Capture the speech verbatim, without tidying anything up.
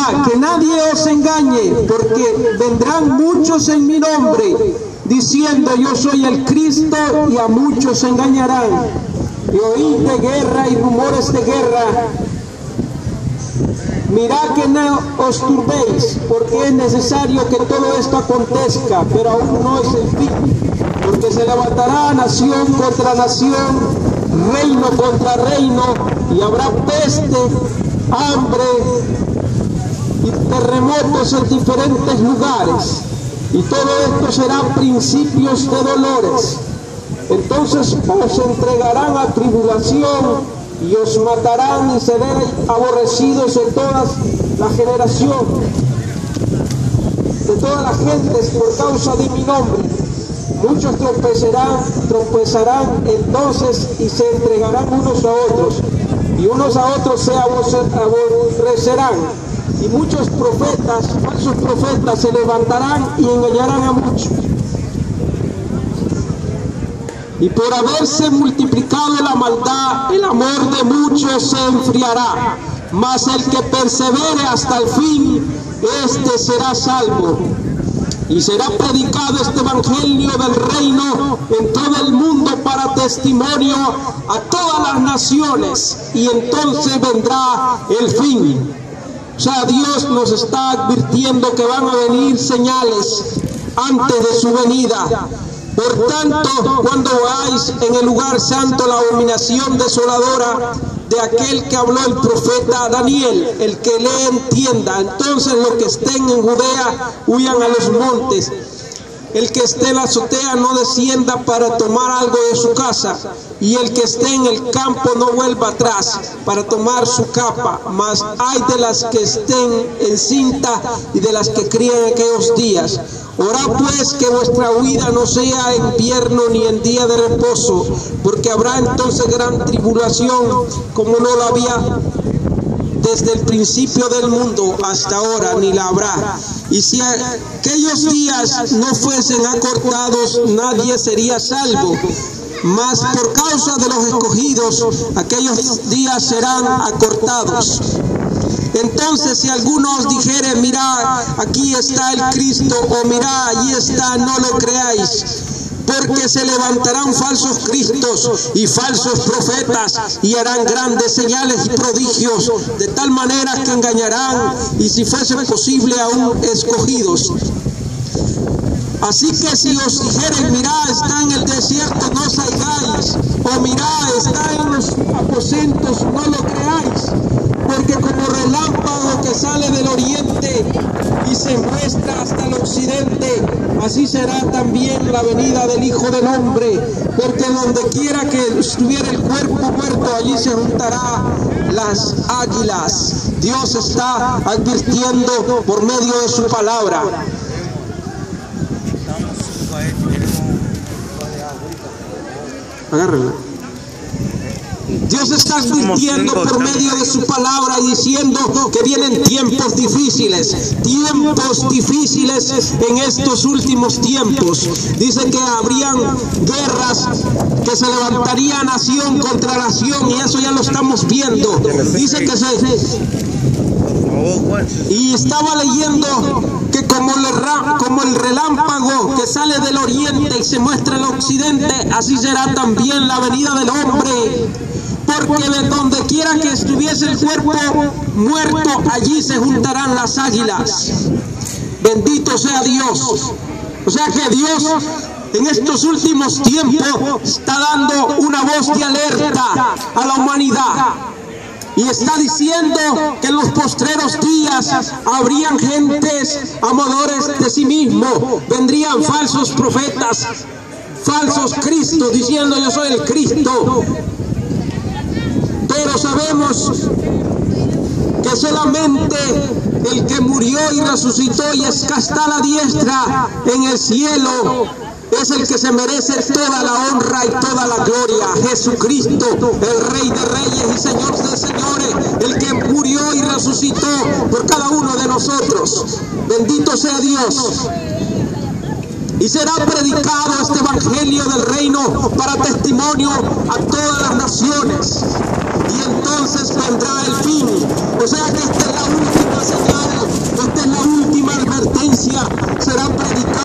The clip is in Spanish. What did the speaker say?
mirad, que nadie os engañe, porque vendrán muchos en mi nombre, diciendo yo soy el Cristo, y a muchos engañarán. Y oíd de guerra y rumores de guerra. Mirad que no os turbéis, porque es necesario que todo esto acontezca, pero aún no es el fin, porque se levantará nación contra nación, reino contra reino, y habrá peste, hambre y terremotos en diferentes lugares, y todo esto será principios de dolores. Entonces os entregarán a tribulación, y os matarán, y seréis aborrecidos de toda la generación, de todas las gentes, por causa de mi nombre. Muchos tropezarán, tropezarán entonces, y se entregarán unos a otros, y unos a otros se aborrecerán. Y muchos profetas, falsos profetas, se levantarán y engañarán a muchos. Y por haberse multiplicado la maldad, el amor de muchos se enfriará. Mas el que persevere hasta el fin, este será salvo. Y será predicado este evangelio del reino en todo el mundo para testimonio a todas las naciones, y entonces vendrá el fin. O sea, Dios nos está advirtiendo que van a venir señales antes de su venida. Por tanto, cuando veáis en el lugar santo la abominación desoladora de aquel que habló el profeta Daniel, el que le entienda, entonces los que estén en Judea huyan a los montes. El que esté en la azotea no descienda para tomar algo de su casa, y el que esté en el campo no vuelva atrás para tomar su capa. Mas hay de las que estén en cinta y de las que crían en aquellos días. Orad pues que vuestra huida no sea en invierno ni en día de reposo, porque habrá entonces gran tribulación, como no la había desde el principio del mundo hasta ahora, ni la habrá. Y si aquellos días no fuesen acortados, nadie sería salvo. Mas por causa de los escogidos, aquellos días serán acortados. Entonces, si alguno os dijere, mirad, aquí está el Cristo, o mirad, allí está, no lo creáis. Porque se levantarán falsos cristos y falsos profetas, y harán grandes señales y prodigios, de tal manera que engañarán, y si fuese posible, aún escogidos. Así que si os dijeren, mirad, está en el desierto, no salgáis, o mirad, está en los aposentos, no lo creáis. Porque como relámpago que sale del oriente y se muestra hasta el occidente, así será también la venida del Hijo del Hombre. Porque donde quiera que estuviera el cuerpo muerto, allí se juntará las águilas. Dios está advirtiendo por medio de su palabra. Agárrenla. Dios está advirtiendo por medio de su palabra y diciendo que vienen tiempos difíciles, tiempos difíciles en estos últimos tiempos. Dice que habrían guerras, que se levantaría nación contra nación, y eso ya lo estamos viendo. Dice que se... Y estaba leyendo que como el, como el relámpago que sale del oriente y se muestra en el occidente, así será también la venida del hombre. Porque de donde quiera que estuviese el cuerpo muerto, allí se juntarán las águilas. Bendito sea Dios. O sea que Dios en estos últimos tiempos está dando una voz de alerta a la humanidad. Y está diciendo que en los postreros días habrían gentes amadores de sí mismos. Vendrían falsos profetas, falsos cristos, diciendo yo soy el Cristo. Pero sabemos que solamente el que murió y resucitó y está a la diestra en el cielo es el que se merece toda la honra y toda la gloria. Jesucristo, el Rey de Reyes y Señor de Señores, el que murió y resucitó por cada uno de nosotros. Bendito sea Dios. Y será predicado este evangelio del reino para testimonio a todas las naciones. Y entonces vendrá el fin. O sea que esta es la última señal